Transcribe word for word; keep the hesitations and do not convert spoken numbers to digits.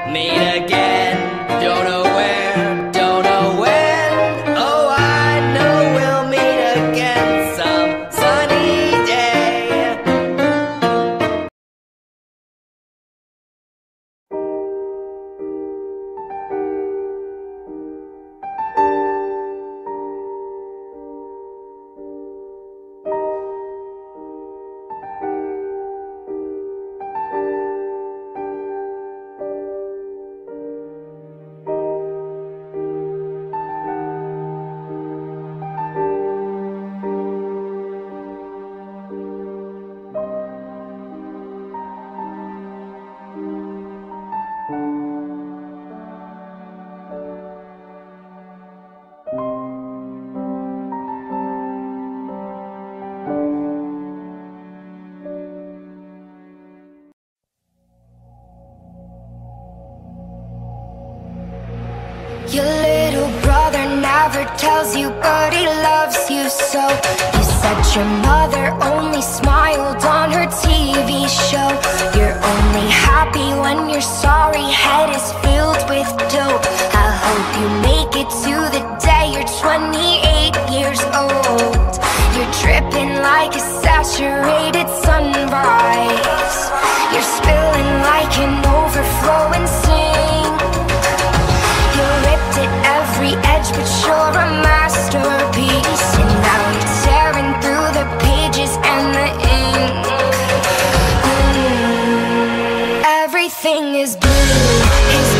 meet again. Don't know where, don't know when. Oh, I know we'll meet again some sunny day. Your little brother never tells you, but he loves you so. You said your mother only smiled on her T V show. You're only happy when your sorry head is filled with dope. I hope you make it to the day you're twenty-eight years old. You're dripping like a saturated sunrise. You're spilling like an overflowing sink. Every edge, but you're a masterpiece. And now you're tearing through the pages and the ink. Mm. Everything is blue. It's